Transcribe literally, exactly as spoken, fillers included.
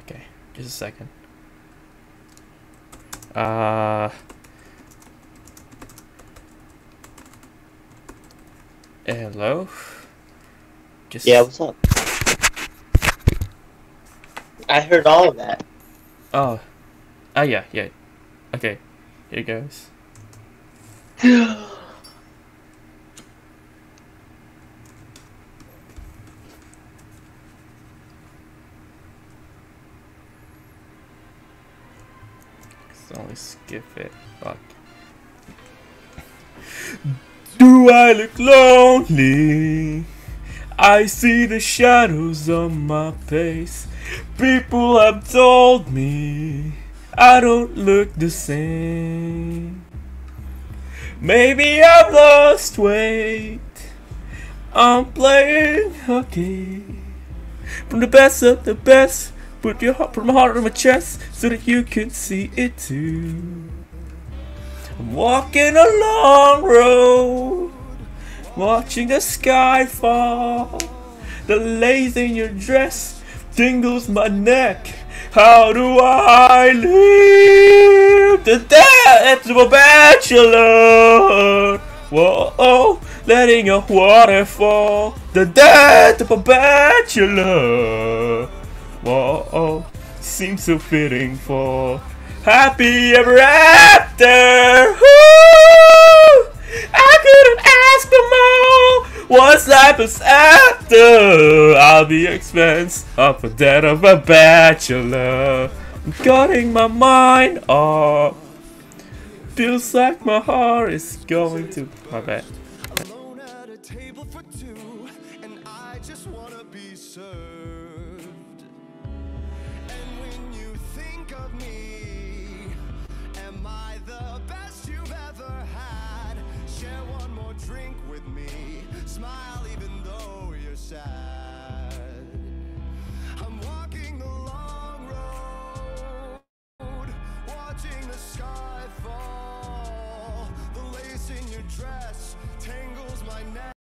Okay, just a second. Uh. Hello? Just Yeah, what's up? I heard all of that. Oh. Oh, yeah, yeah. Okay, here goes. Let's only skip it. Fuck. Do I look lonely? I see the shadows on my face. People have told me I don't look the same. Maybe I've lost weight. I'm playing hockey. From the best of the best. Put your heart, put my heart on my chest so that you can see it too. I'm walking a long road, watching the sky fall. The lace in your dress tingles my neck. How do I live the death of a bachelor? Whoa, letting a waterfall. The death of a bachelor. Whoa, seems so fitting for happy ever after. Woo! I couldn't ask for more. What's life is after? I'll be expense of the death of a bachelor. I'm cutting my mind off. Feels like my heart is going to my bed. Alone at a table for two, and I just wanna be served. And when you think of me, am I the best you've ever had? Share one more drink with me, smile even though you're sad. I'm walking the long road, watching the sky fall. The lace in your dress tangles my neck.